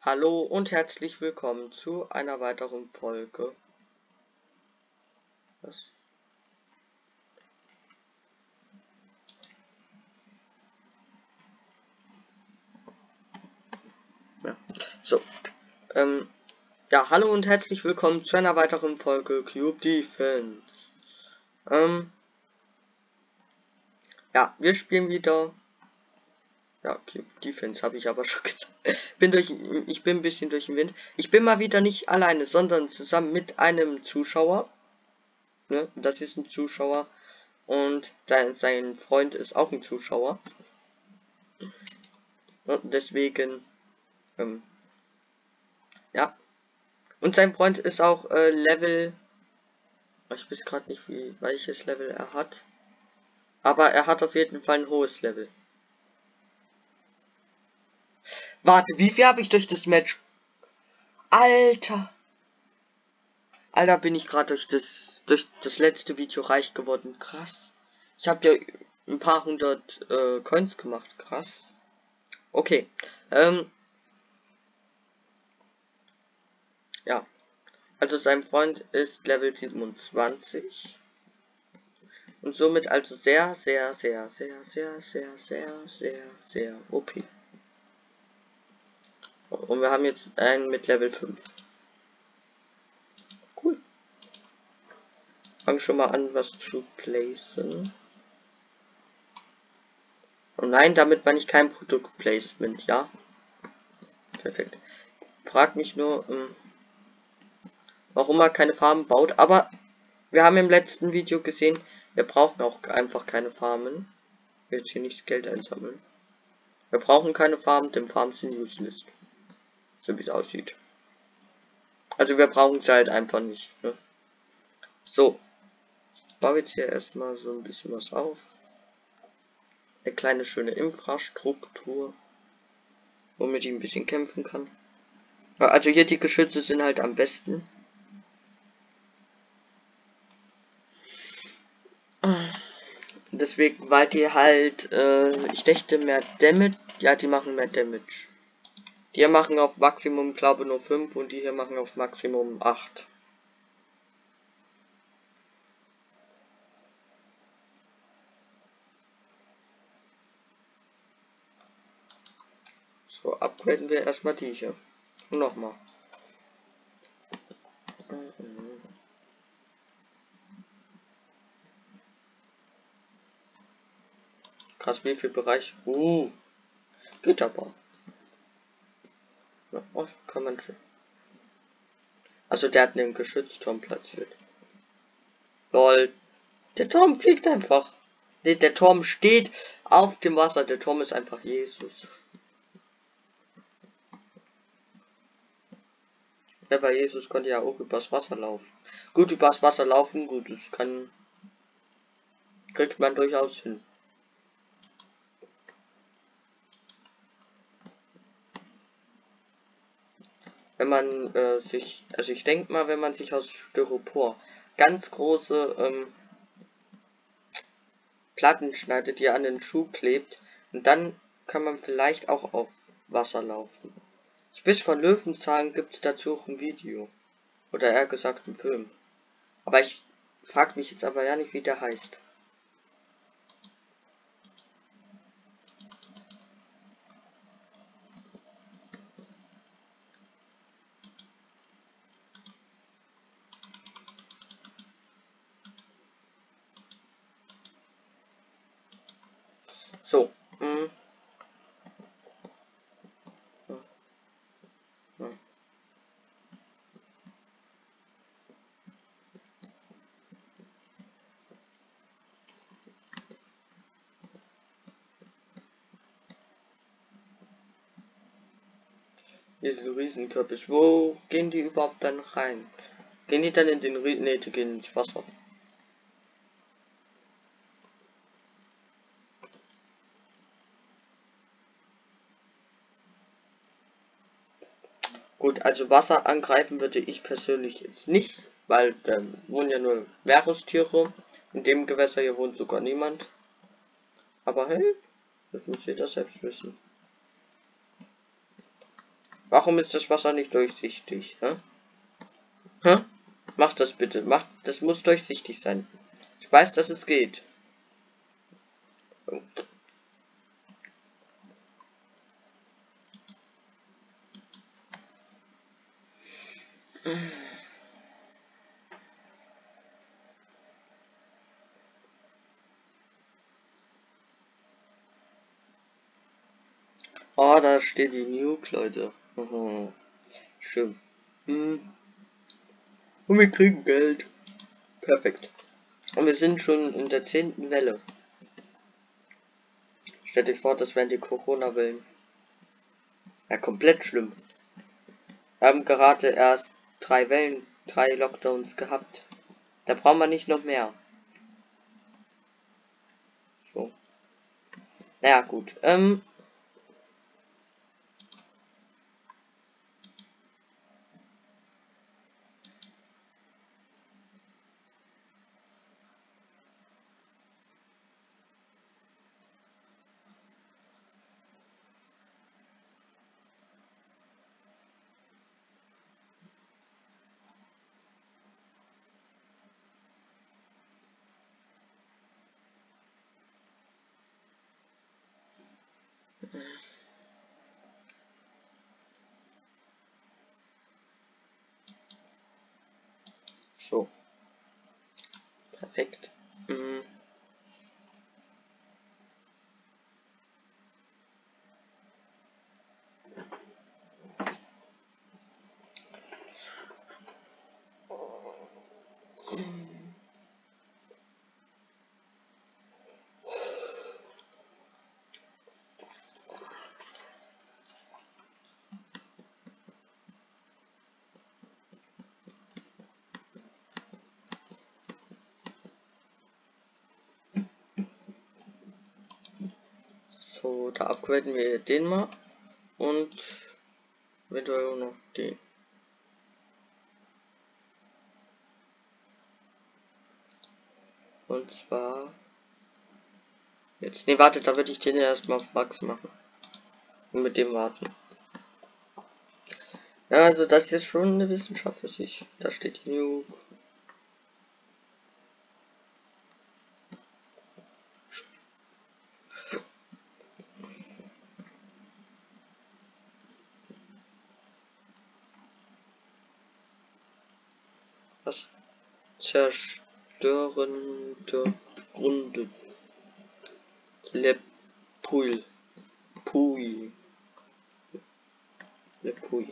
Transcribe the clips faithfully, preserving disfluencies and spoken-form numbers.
Hallo und herzlich willkommen zu einer weiteren Folge. Was? Ja. So. Ähm, ja, hallo und herzlich willkommen zu einer weiteren Folge Cube Defense. Ähm, ja, wir spielen wieder. Ja, Cube Defense habe ich aber schon gesagt. bin durch, ich bin ein bisschen durch den Wind. Ich bin mal wieder nicht alleine, sondern zusammen mit einem Zuschauer. Ne? Das ist ein Zuschauer. Und sein, sein Freund ist auch ein Zuschauer. Und deswegen, ähm, ja. Und sein Freund ist auch äh, Level. Ich weiß gerade nicht, wie welches Level er hat. Aber er hat auf jeden Fall ein hohes Level. Warte, wie viel habe ich durch das Match? Alter! Alter, bin ich gerade durch das durch das letzte Video reich geworden. Krass. Ich habe ja ein paar hundert äh, Coins gemacht. Krass. Okay. Ähm. Ja. Also sein Freund ist Level siebenundzwanzig. Und somit also sehr, sehr, sehr, sehr, sehr, sehr, sehr, sehr, sehr O P. Und wir haben jetzt einen mit Level fünf. Cool. Fang schon mal an, was zu placen. Und nein, damit meine ich kein Produktplacement, ja? Perfekt. Frag mich nur, ähm, warum er keine Farmen baut. Aber wir haben im letzten Video gesehen, wir brauchen auch einfach keine Farmen. Ich will jetzt hier nicht das Geld einsammeln. Wir brauchen keine Farmen, denn Farmen sind useless. So wie es aussieht. Also wir brauchen sie halt einfach nicht. Ne? So. Ich baue jetzt hier erstmal so ein bisschen was auf. Eine kleine schöne Infrastruktur, womit ich ein bisschen kämpfen kann. Also hier die Geschütze sind halt am besten. Deswegen, weil die halt, äh, ich dachte mehr Damage, ja, die machen mehr Damage. Die hier machen auf Maximum, glaube nur fünf und die hier machen auf Maximum acht. So, upgraden wir erstmal die hier. Und nochmal. Krass, wie viel Bereich. Uh, geht aber. Ja, oh, kann man schon. Also der hat einen Geschützturm platziert. Lol. Der Turm fliegt einfach. Nee, der Turm steht auf dem Wasser. Der Turm ist einfach Jesus. Ja, weil Jesus konnte ja auch übers Wasser laufen. Gut, übers Wasser laufen, gut, das kann. Kriegt man durchaus hin. Wenn man äh, sich, also ich denke mal, wenn man sich aus Styropor ganz große ähm, Platten schneidet, die an den Schuh klebt, und dann kann man vielleicht auch auf Wasser laufen. Ich weiß, von Löwenzahn gibt es dazu auch ein Video. Oder eher gesagt ein Film. Aber ich frag mich jetzt aber ja nicht, wie der heißt. So. Mh. Hm. Diese Riesenkörper. Wo gehen die überhaupt dann rein? Gehen die dann in den Riesen? Ne, die gehen ins Wasser. Gut, also Wasser angreifen würde ich persönlich jetzt nicht, weil da wohnen ja nur Meerestiere. In dem Gewässer hier wohnt sogar niemand. Aber hey, das muss jeder selbst wissen. Warum ist das Wasser nicht durchsichtig? Hä? Hä? Mach das bitte. Mach, das muss durchsichtig sein. Ich weiß, dass es geht. Oh, da steht die Nuke, Leute. Mhm. Schön. Hm. Und wir kriegen Geld. Perfekt. Und wir sind schon in der zehnten Welle. Stell dir vor, das wären die Corona-Wellen. Ja, komplett schlimm. Wir haben gerade erst drei Wellen, drei Lockdowns gehabt. Da brauchen wir nicht noch mehr. So. Naja, gut. Ähm. So. Perfekt. Mhm. So, da upgraden wir den mal. Und eventuell auch noch den. Und zwar. Jetzt. Ne, wartet, da würde ich den erstmal auf Max machen. Und mit dem warten. Ja, also das ist schon eine Wissenschaft für sich. Da steht die Nuke. Was? Zerstörende Runde. Le Pui. Pui. Le Pui.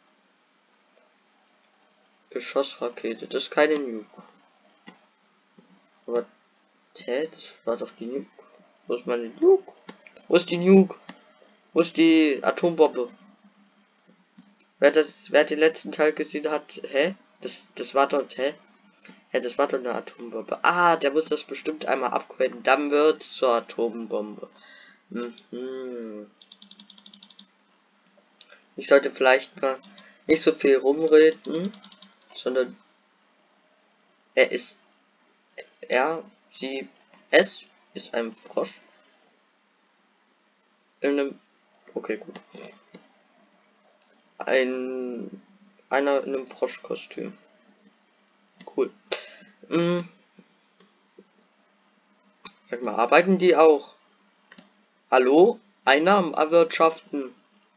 Geschossrakete. Das ist keine Nuke. Aber, hä? Das war doch die Nuke. Wo ist meine Nuke? Wo ist die Nuke? Wo ist die Atombombe? Wer das, wer den letzten Teil gesehen hat, hä? Das, das war dort, hä? Hä, das war doch eine Atombombe. Ah, der muss das bestimmt einmal upgraden. Dann wird zur Atombombe. Mhm. Ich sollte vielleicht mal nicht so viel rumreden, sondern er ist, er, sie, es ist ein Frosch. In einem, okay, gut. Ein, einer in einem Froschkostüm. Cool. Hm. Sag mal, arbeiten die auch? Hallo? Einnahmen erwirtschaften.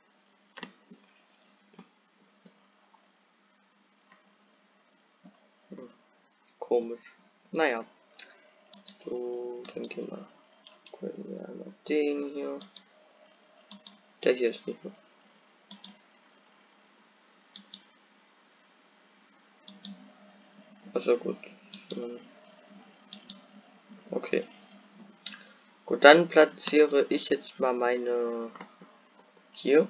Hm. Komisch. Naja. So, dann gehen wir. Gucken wir einmal den hier. Der hier ist nicht mehr. Also gut. Okay. Gut, dann platziere ich jetzt mal meine hier.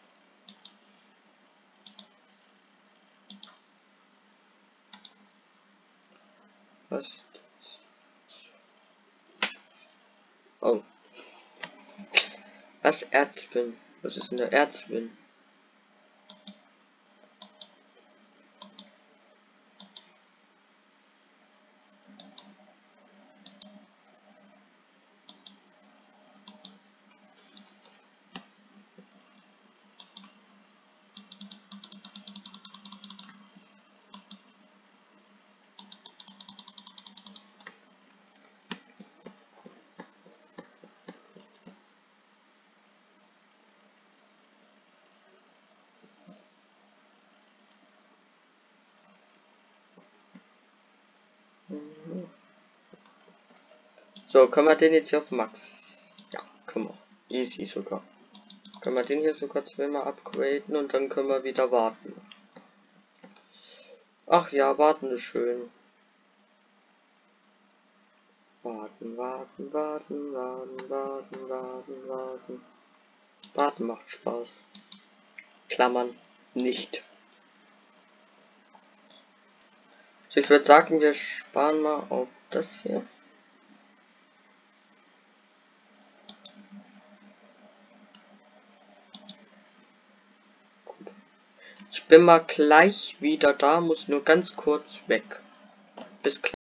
Was? Oh. Was Erzbin? Was ist denn der Erzbin? So, können wir den jetzt hier auf Max? Ja, können wir. Easy sogar. Können wir den hier sogar zweimal upgraden und dann können wir wieder warten. Ach ja, warten ist schön. Warten, warten, warten, warten, warten, warten, warten. Warten macht Spaß. Klammern nicht. Also ich würde sagen, wir sparen mal auf das hier. Gut. Ich bin mal gleich wieder da, muss nur ganz kurz weg. Bis gleich.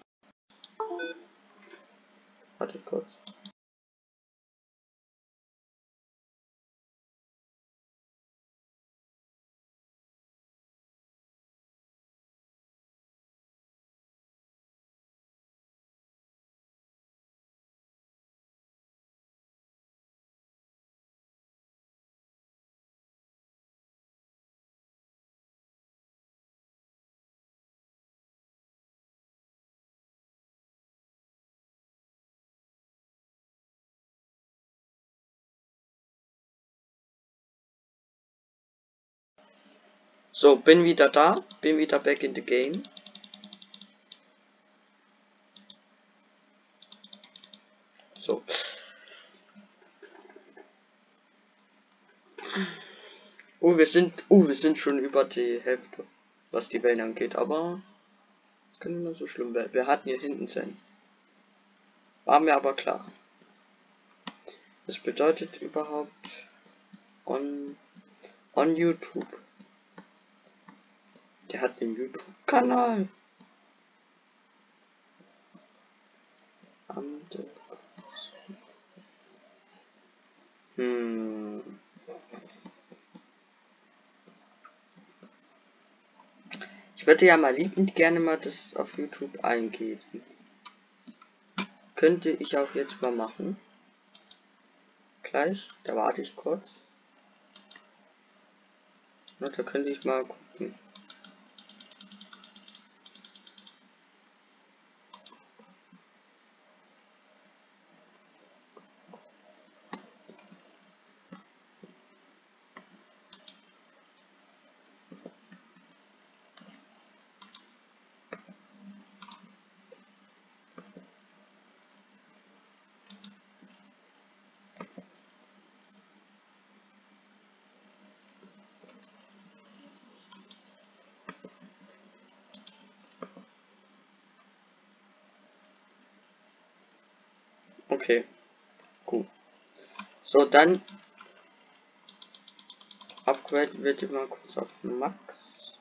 Wartet kurz. So, bin wieder da, bin wieder back in the game. So. Oh, wir sind, oh, wir sind schon über die Hälfte, was die Wellen angeht, aber das kann nicht mehr so schlimm werden. Wir hatten hier hinten sein. War mir aber klar. Das bedeutet überhaupt on, on YouTube. Der hat einen YouTube-Kanal. Hm. Ich würde ja mal liebend gerne mal das auf YouTube eingeben. Könnte ich auch jetzt mal machen. Gleich, da warte ich kurz. Na, da könnte ich mal gucken. Okay, gut. So, dann Upgrade wird immer kurz auf Max.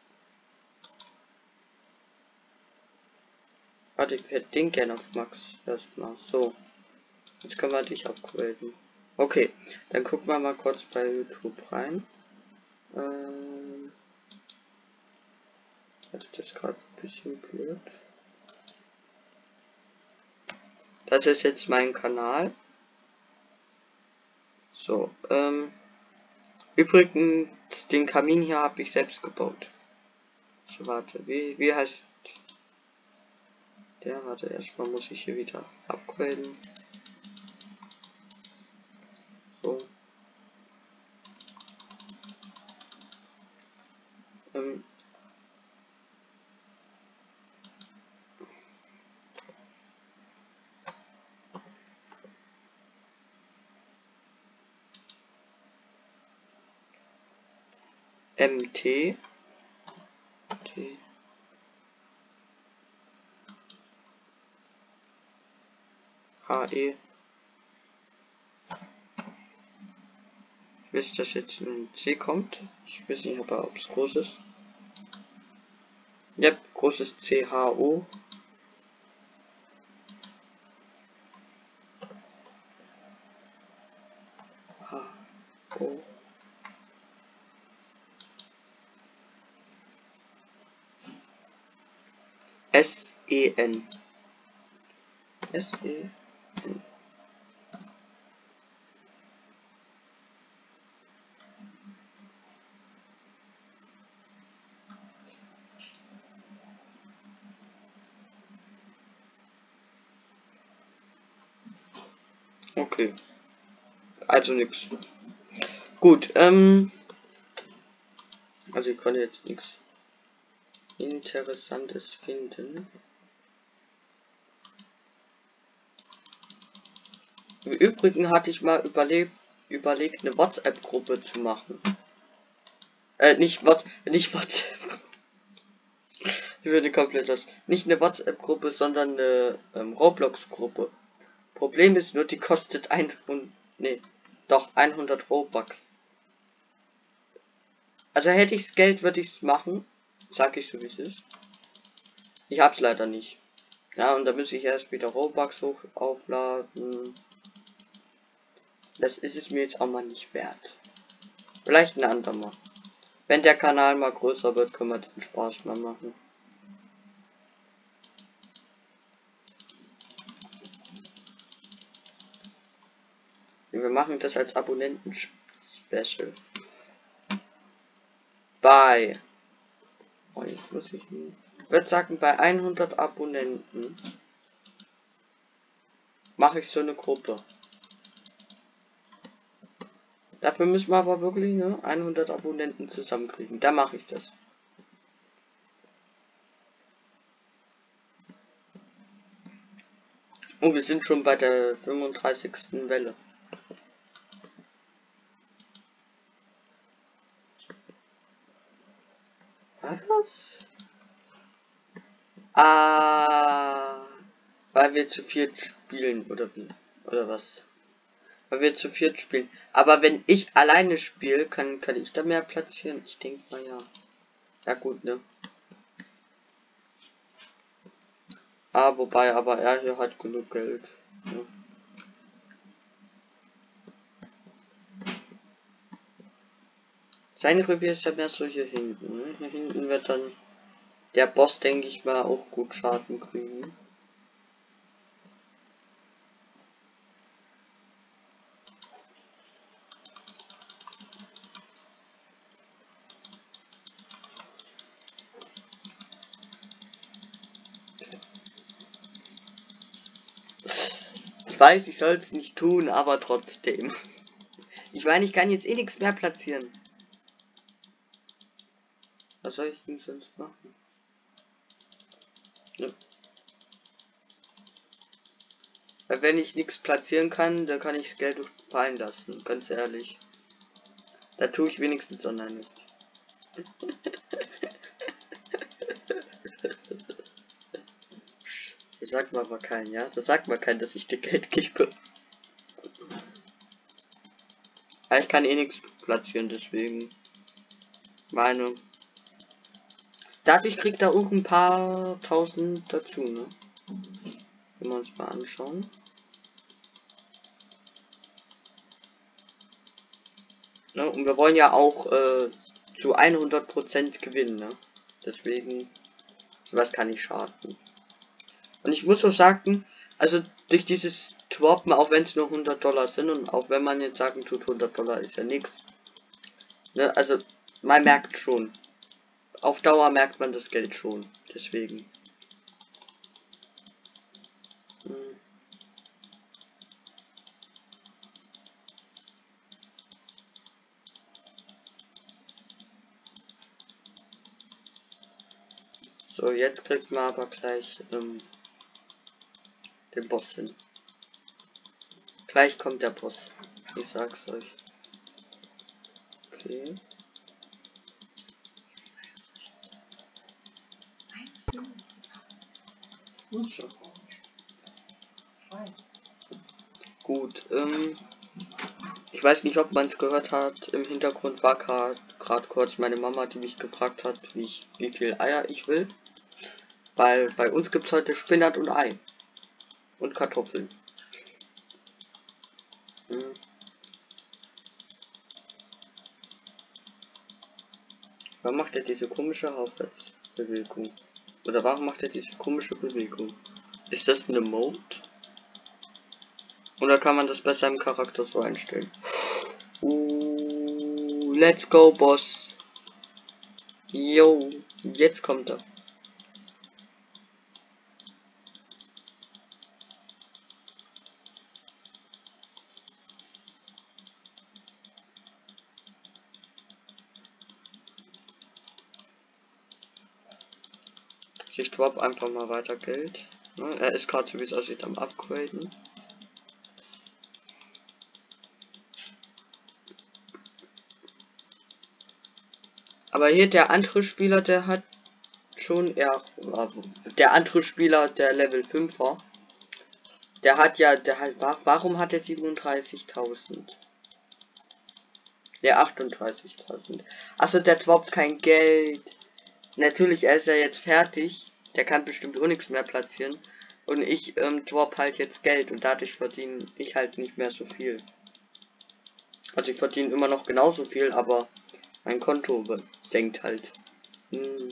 Warte, ich hätte den gerne auf Max erstmal. So, jetzt können wir dich upgraden. Okay, dann gucken wir mal kurz bei YouTube rein. Ähm, das ist gerade ein bisschen blöd. Das ist jetzt mein Kanal. So, ähm, übrigens, den Kamin hier habe ich selbst gebaut. So, warte, wie, wie heißt der? Warte, erstmal muss ich hier wieder upgraden. So. Ähm, M T T H E. Wisst dass jetzt ein C kommt? Ich weiß nicht, aber ob es groß ist. Ja, großes C H O. H O. S E N. S E N. Okay. Also nichts. Gut, ähm. Also ich konnte jetzt nichts Interessantes finden. Im Übrigen hatte ich mal überlebt, überlegt, eine WhatsApp-Gruppe zu machen. Äh, nicht What, nicht WhatsApp. Ich würde komplett das. Nicht eine WhatsApp-Gruppe, sondern eine ähm, Roblox-Gruppe. Problem ist nur, die kostet hundert, nee, doch hundert Robux. Also hätte ich das Geld, würde ich es machen. Sag ich so wie es ist. Ich hab's leider nicht. Ja, und da muss ich erst wieder Robux hoch aufladen. Das ist es mir jetzt auch mal nicht wert. Vielleicht ein andermal. Wenn der Kanal mal größer wird, können wir den Spaß mal machen. Wir machen das als Abonnenten-Special. Bei... Oh, jetzt muss ich... Ich würde sagen, bei hundert Abonnenten mache ich so eine Gruppe. Dafür müssen wir aber wirklich ne, hundert Abonnenten zusammenkriegen. Da mache ich das. Oh, wir sind schon bei der fünfunddreißigsten Welle. Was? Ah, weil wir zu viert spielen, oder wie? Oder was? Weil wir zu viert spielen. Aber wenn ich alleine spiele, kann, kann ich da mehr platzieren? Ich denke mal ja. Ja gut, ne? Ah, wobei, aber er hier hat genug Geld. Ne? Sein Revier ist ja mehr so hier hinten. Ne? Hier hinten wird dann der Boss, denke ich mal, auch gut Schaden kriegen. Ich weiß, ich soll es nicht tun, aber trotzdem. Ich meine, ich kann jetzt eh nichts mehr platzieren. Was soll ich denn sonst machen? Ja. Weil wenn ich nichts platzieren kann, dann kann ich das Geld fallen lassen, ganz ehrlich. Da tue ich wenigstens online ist. Das sagt man aber kein, ja? Das sagt man kein, dass ich dir Geld gebe. Ja, ich kann eh nichts platzieren, deswegen. Meinung. Dadurch kriegt er auch ein paar tausend dazu, ne? Wenn wir uns mal anschauen. Ne? Und wir wollen ja auch äh, zu hundert Prozent gewinnen, ne? Deswegen, sowas kann nicht schaden. Und ich muss auch sagen, also durch dieses Twappen, auch wenn es nur hundert Dollar sind und auch wenn man jetzt sagen tut, hundert Dollar ist ja nichts. Ne? Also, man merkt schon. Auf Dauer merkt man das Geld schon. Deswegen. Hm. So, jetzt kriegt man aber gleich ähm, den Boss hin. Gleich kommt der Boss. Ich sag's euch. Okay. Gut, ähm. Ich weiß nicht, ob man es gehört hat. Im Hintergrund war gerade kurz meine Mama, die mich gefragt hat, wie, ich, wie viel Eier ich will. Weil bei uns gibt es heute Spinat und Ei. Und Kartoffeln. Hm. Warum macht er diese komische Aufwärtsbewegung? Oder warum macht er diese komische Bewegung? Ist das eine Mode? Oder kann man das bei seinem Charakter so einstellen? Uh, let's go, Boss. Yo, jetzt kommt er. Ich drop einfach mal weiter Geld. Ne? Er ist gerade, so wie es aussieht, am Upgraden. Aber hier der andere Spieler, der hat schon eher, der andere Spieler, der Level fünf war, der hat ja, der hat, warum hat er siebenunddreißigtausend? Der achtunddreißigtausend. Also der droppt kein Geld. Natürlich, er ist ja jetzt fertig. Der kann bestimmt auch nichts mehr platzieren. Und ich ähm, drop halt jetzt Geld und dadurch verdiene ich halt nicht mehr so viel. Also ich verdiene immer noch genauso viel, aber mein Konto senkt halt. Hm.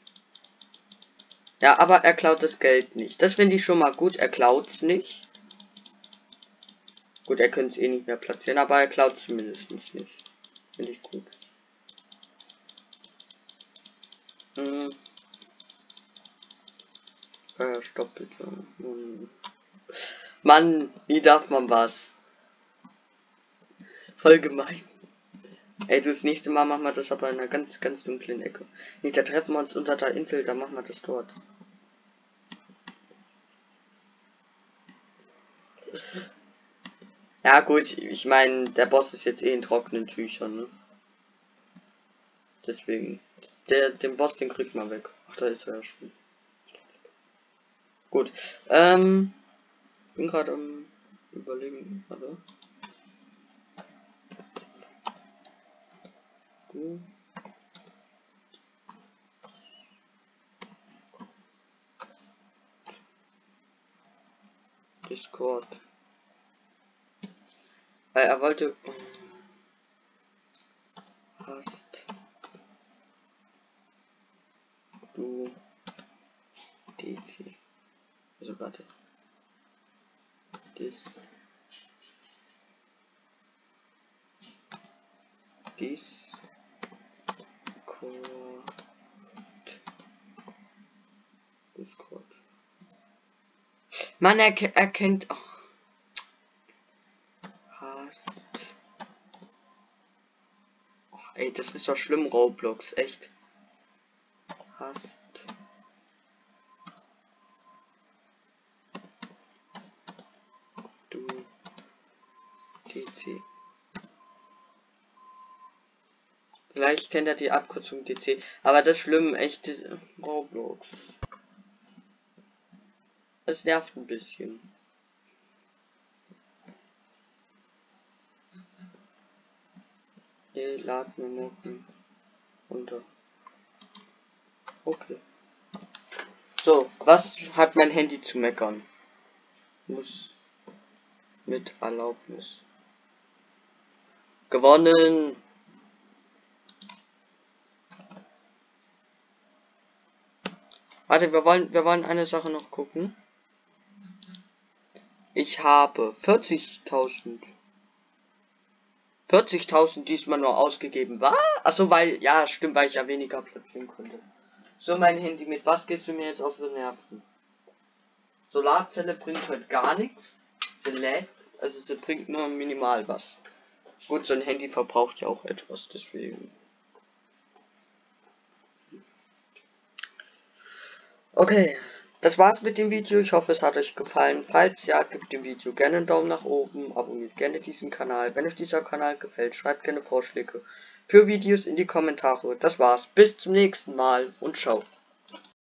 Ja, aber er klaut das Geld nicht. Das finde ich schon mal gut. Er klaut es nicht. Gut, er könnte es eh nicht mehr platzieren, aber er klaut zumindest nicht. Finde ich gut. Hm. Ja, stopp bitte. Hm. Mann, wie darf man was? Voll gemein. Ey, du, das nächste Mal machen wir das aber in einer ganz, ganz dunklen Ecke. Nicht, da treffen wir uns unter der Insel, da machen wir das dort. Ja gut, ich meine, der Boss ist jetzt eh in trockenen Tüchern, ne? Deswegen. Der, den Boss, den kriegt man weg. Ach, da ist er ja schon. Gut. Ähm. Bin gerade am Überlegen. Warte. Du. Discord. Weil er wollte. Hast du D C? Also warte. Dis. Discord. Discord. Man er erkennt. Oh. Hast. Oh, ey, das ist doch schlimm, Roblox, echt. Hast. Du. D C. Vielleicht kennt er die Abkürzung D C. Aber das schlimm, echt. Roblox. Das nervt ein bisschen. Nee, lad mir Mocken runter. Okay. So, was hat mein Handy zu meckern? Muss mit Erlaubnis. Gewonnen. Warte, wir wollen, wir wollen eine Sache noch gucken. Ich habe vierzigtausend. vierzigtausend diesmal nur ausgegeben. Was? Achso, weil, ja, stimmt, weil ich ja weniger platzieren konnte. So, mein Handy, mit was gehst du mir jetzt auf die Nerven? Solarzelle bringt heute gar nichts. Sie lädt, also sie bringt nur minimal was. Gut, so ein Handy verbraucht ja auch etwas, deswegen. Okay, das war's mit dem Video. Ich hoffe, es hat euch gefallen. Falls ja, gebt dem Video gerne einen Daumen nach oben, abonniert gerne diesen Kanal. Wenn euch dieser Kanal gefällt, schreibt gerne Vorschläge für Videos in die Kommentare. Das war's. Bis zum nächsten Mal und ciao.